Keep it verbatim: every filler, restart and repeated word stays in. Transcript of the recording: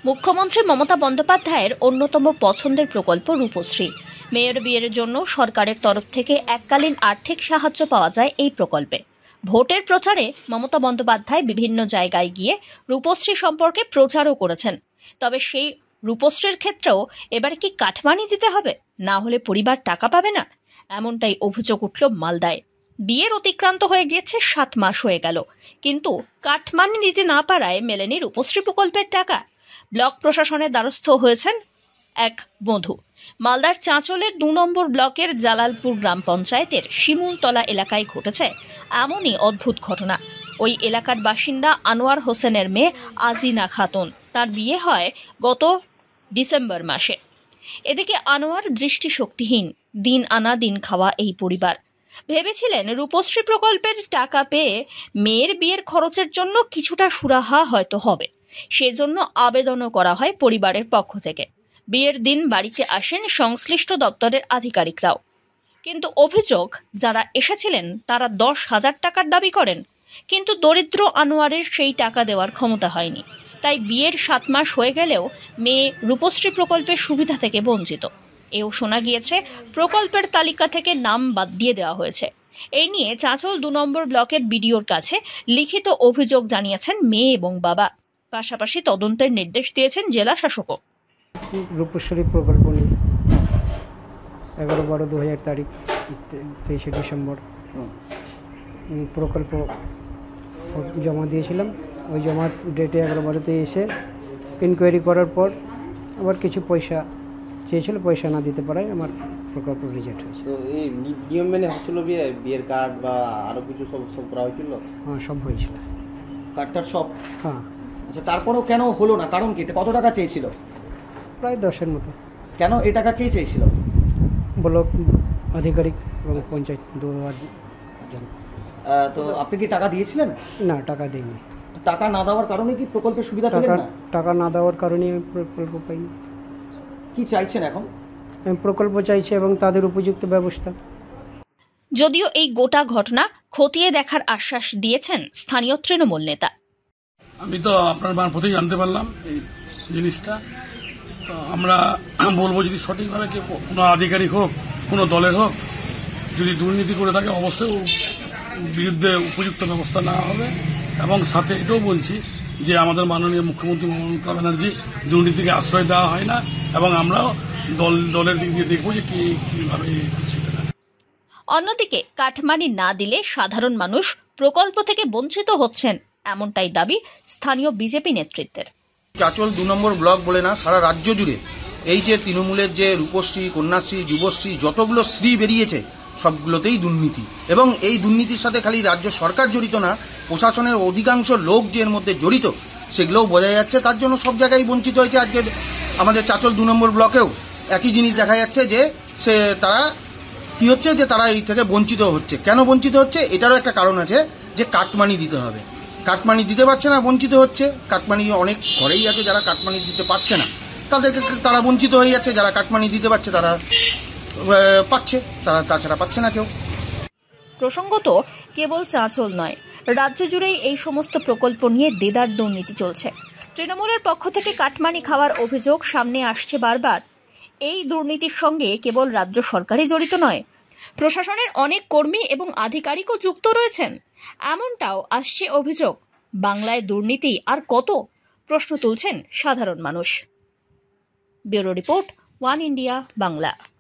মুখ্যমন্ত্রী মমতা বন্দ্যোপাধ্যায়ের অন্যতম পছন্দের প্রকল্প রূপশ্রী। মেয়ের বিয়ের জন্য সরকারের তরফ থেকে এককালীন আর্থিক সাহায্য পাওয়া যায় এই প্রকল্পে। ভোটের প্রচারে মমতা বন্দ্যোপাধ্যায় বিভিন্ন জায়গায় গিয়ে রূপশ্রী সম্পর্কে প্রচারও করেছেন। তবে সেই রূপশ্রীর ক্ষেত্রেও এবার কি কাটমানি দিতে হবে, না হলে পরিবার টাকা পাবে না, এমনটাই অভিযোগ উঠল মালদায়। বিয়ের অতিক্রান্ত হয়ে গিয়েছে সাত মাস হয়ে গেল, কিন্তু কাটমানি দিতে না পারায় মেলেনি রূপশ্রী প্রকল্পের টাকা। ব্লক প্রশাসনের দ্বারস্থ হয়েছেন এক বধূ। মালদার চাঁচলের দু নম্বর ব্লকের জালালপুর গ্রাম পঞ্চায়েতের শিমুলতলা এলাকায় ঘটেছে এমনই অদ্ভুত ঘটনা। ওই এলাকার বাসিন্দা আনোয়ার হোসেনের মেয়ে আজিনা খাতুন, তার বিয়ে হয় গত ডিসেম্বর মাসে। এদিকে আনোয়ার দৃষ্টিশক্তিহীন, দিন আনা দিন খাওয়া এই পরিবার। ভেবেছিলেন রূপশ্রী প্রকল্পের টাকা পেয়ে মেয়ের বিয়ের খরচের জন্য কিছুটা সুরাহা হয়তো হবে, সেজন্য আবেদনও করা হয় পরিবারের পক্ষ থেকে। বিয়ের দিন বাড়িতে আসেন সংশ্লিষ্ট দপ্তরের আধিকারিকরাও, কিন্তু অভিযোগ যারা এসেছিলেন তারা দশ হাজার টাকার দাবি করেন, কিন্তু দরিদ্র আনোয়ারের সেই টাকা দেওয়ার ক্ষমতা হয়নি। তাই বিয়ের সাত মাস হয়ে গেলেও মেয়ে রূপশ্রী প্রকল্পের সুবিধা থেকে বঞ্চিত। এও শোনা গিয়েছে প্রকল্পের তালিকা থেকে নাম বাদ দিয়ে দেওয়া হয়েছে। এই নিয়ে চাঁচল দু নম্বর ব্লকের বিডিওর কাছে লিখিত অভিযোগ জানিয়েছেন মেয়ে এবং বাবা। পাশাপাশি তদন্তের নির্দেশ দিয়েছেন জেলা শাসকও। রূপশ্রী প্রকল্প নিয়ে এগারো বারো দু হাজার তারিখ তেইশে ডিসেম্বর প্রকল্প জমা দিয়েছিলাম। ওই জমা ডেটে এগারো বারোতে এসে ইনকোয়ারি করার পর আবার কিছু পয়সা চেয়েছিল, পয়সা না দিতে পারায় আমার প্রকল্প রিজেক্ট হয়েছে। তো এই নিয়ম মেনে হচ্ছিল বিয়ে, বিয়ের কার্ড বা আরও কিছু সব সব করা হয়েছিল? হ্যাঁ, সব হয়েছিল, কার্ডটার সব। হ্যাঁ। আচ্ছা, তারপরেও কেন হলো না? কারণ কি? এটা কত টাকা চেয়েছিল? প্রায় দশের মতো। কেন এই টাকা কে চেয়েছিল? ব্লক আধিকারিক এবং পঞ্চায়েত দু। আচ্ছা, তো আপনি কি টাকা দিয়েছিলেন? না, টাকা দিইনি। টাকা না দেওয়ার কারণে কি প্রকল্পের সুবিধা পেলেন না? টাকা না দেওয়ার কারণে আমি প্রকল্প পাইনি। কি চাইছেন এখন? আমি প্রকল্প চাইছি এবং তাদের উপযুক্ত ব্যবস্থা। যদিও এই গোটা ঘটনা খতিয়ে দেখার আশ্বাস দিয়েছেন স্থানীয় তৃণমূল নেতা। আমি তো আপনার মারফতেই জানতে পারলাম এই জিনিসটা। তো আমরা বলবো, যদি সঠিকভাবে কেউ, কোনো আধিকারিক হোক, কোনো দলের হোক, যদি দুর্নীতি করে থাকে অবশ্যই বিরুদ্ধে উপযুক্ত ব্যবস্থা নেওয়া হবে। এবং সাথে এটাও বলছি যে আমাদের মাননীয় মুখ্যমন্ত্রী মমতা ব্যানার্জি দুর্নীতিকে আশ্রয় দেওয়া হয় না, এবং আমরাও দল দলের দিক দিয়ে দেখবো যে কি কিভাবে। অন্যদিকে কাটমানি না দিলে সাধারণ মানুষ প্রকল্প থেকে বঞ্চিত হচ্ছেন, এমনটাই দাবি স্থানীয় বিজেপি নেতৃত্বের। চাঁচল দু নম্বর ব্লক বলে না, সারা রাজ্য জুড়ে এই যে তৃণমূলের যে রূপশ্রী, কন্যাশ্রী, যুবশ্রী যতগুলো শ্রী বেরিয়েছে সবগুলোতেই দুর্নীতি। এবং এই দুর্নীতির সাথে খালি রাজ্য সরকার জড়িত না, প্রশাসনের অধিকাংশ লোক যে এর মধ্যে জড়িত সেগুলোও বোঝা যাচ্ছে। তার জন্য সব জায়গায় বঞ্চিত হয়েছে। আজকে আমাদের চাঁচল দু নম্বর ব্লকেও একই জিনিস দেখা যাচ্ছে যে সে তারা কি হচ্ছে যে তারা এই থেকে বঞ্চিত হচ্ছে। কেন বঞ্চিত হচ্ছে? এটারও একটা কারণ আছে, যে কাটমানি দিতে হবে। কাটমানি দিতে পারছে না, বঞ্চিত হচ্ছে। কাটমানি অনেক ঘরেই আছে যারা কাটমানি দিতে পারছে না, তাদেরকে তারা বঞ্চিত হয়ে যাচ্ছে। যারা কাটমানি দিতে পারছে তারা পাচ্ছে, তারা তাছাড়া পাচ্ছে না কেউ। প্রসঙ্গত কেবল চাঁচল নয়, রাজ্য জুড়েই এই সমস্ত প্রকল্প নিয়ে দেদার দুর্নীতি চলছে। তৃণমূলের পক্ষ থেকে কাটমানি খাওয়ার অভিযোগ সামনে আসছে বারবার। এই দুর্নীতির সঙ্গে কেবল রাজ্য সরকারই জড়িত নয়, প্রশাসনের অনেক কর্মী এবং আধিকারিকও যুক্ত রয়েছেন, এমনটাও আসছে অভিযোগ। বাংলায় দুর্নীতি আর কত, প্রশ্ন তুলছেন সাধারণ মানুষ। Bureau report, One India Bangla.